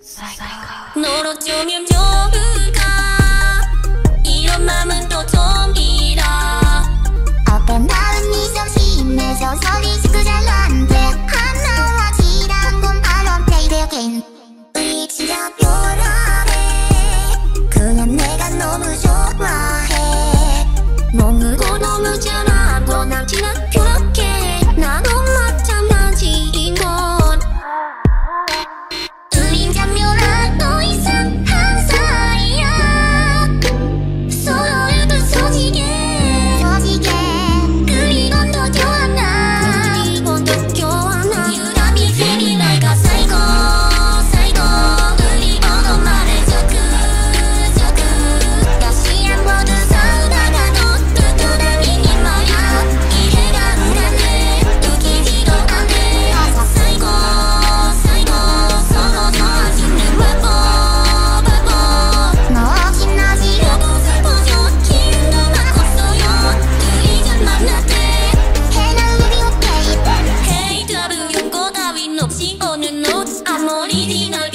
너로 쪼면 좋을까 이런 맘은 또 처음이라 어떤 마음이 정신에서 소리시고 잘 안돼 하나와 지난 건 I don't play the game 우리 진짜 변화해 그냥 내가 너무 좋아해 너무고 너무 잘하고 남친은 그렇게 나도 마찬가지인 건 우린 잠묘라 더 이상 한 사이야 서로를 부서지게 그리곤 더 교환아 그리곤 더 교환아 유람이 feeling like a psycho 우리 번호 말해줘 다시 한 번 더 싸우다가 너 뚜뚜당이니 말야 이해가 안 가네 웃기지도 않네 psycho 서로 좋아지는 너 신나지 여보 슬퍼져 기운도 막 없어요 둘이 좀 만났대 해나 우리 오케이 Hey 다른 용고 따윈 없이 어느 너 아무리 디널